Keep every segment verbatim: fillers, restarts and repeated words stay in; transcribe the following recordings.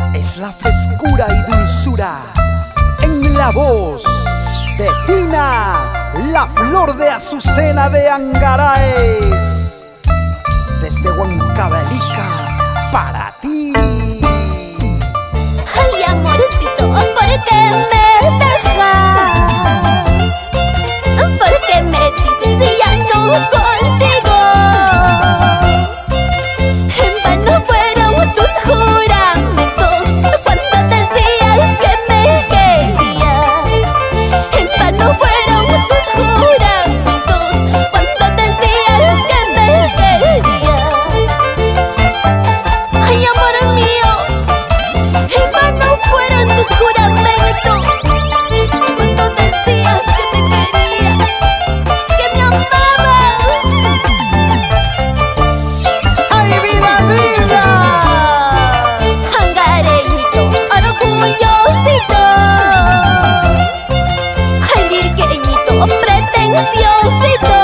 es la frescura y dulzura en la voz de Tina, la flor de azucena de Angaraes, desde Huancavelica para ti. Ay, amorcito, ¿por qué me dejas? ¿Por qué me dices si ya no contigo? En vano fueron tus juramentos cuando decías que me querías. En vano fueron tus juramentos cuando decías que me querías. Ay, amor mío, en vano fueron tus juramentos cuando decías que me querías, que me amabas. ¡Ay, vida, vida! Angareñito, orgullosito. Ay, virgueñito, pretenciosito.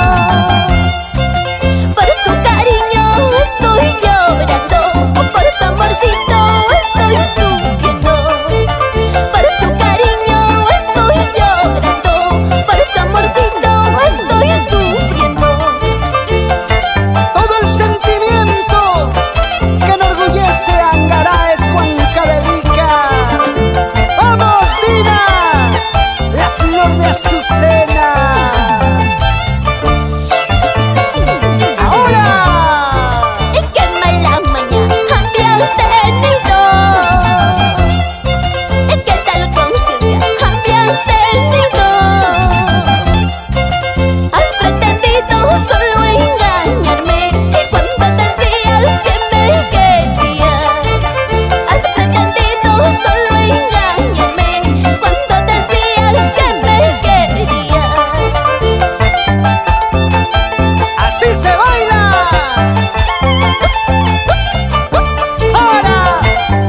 Por tu cariño estoy llorando, por tu amorcito estoy sufriendo. Por tu cariño estoy llorando, por tu amorcito estoy sufriendo. Todo el sentimiento que enorgullece a Angaraes, Huancavelica. ¡Vamos, Tina, la flor de azucena! ¡Ahora! ¡Qué mala maña habías tenido! ¡Qué tal conciencia habías tenido! Has pretendido solo engañarme y cuando decías que me querías. Has pretendido solo engañarme cuando decías que me querías. ¡Así se baila! ¡Ahora!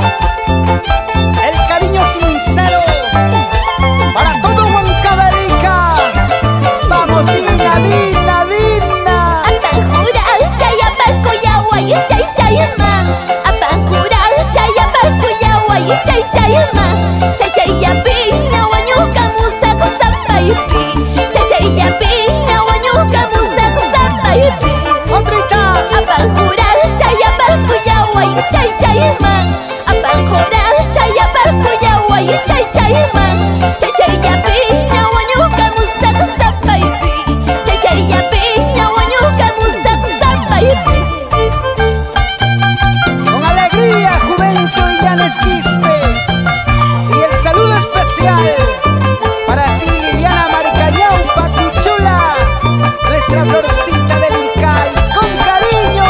El cariño sincero para todo Huancavelica. ¡Vamos, Dina, Dina, Dina! Apanjura, chaya, pacuyahuay, chay, chayman. Apanjura, chaya, pacuyahuay, chay, chayman. Chay, chayapi, ñahuañuca, musaco, zapaypi. Chay, chayapi, ñahuañuca, musaco, zapaypi. ¡Otrita! Apanjura, chaya, pacuyahuay, chay, chayman. Apanjura, chaya, pacuyahuay, chay, chayman. Chay, chayapi, ñahuañuca, musaco, zapaypi. Chay, chayapi, ñahuañuca, musaco, zapaypi. Con alegría, Juvencio Illanes Quispe. Y el saludo especial para ti, Liliana Marcañón, Pacuchula, nuestra florcita del Incay, con cariño.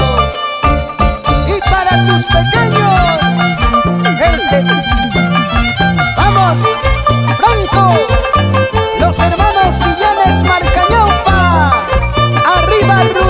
Y para tus pequeños, el ¡vamos, Franco! Los hermanos Illanes Marcañón, pa. ¡Arriba,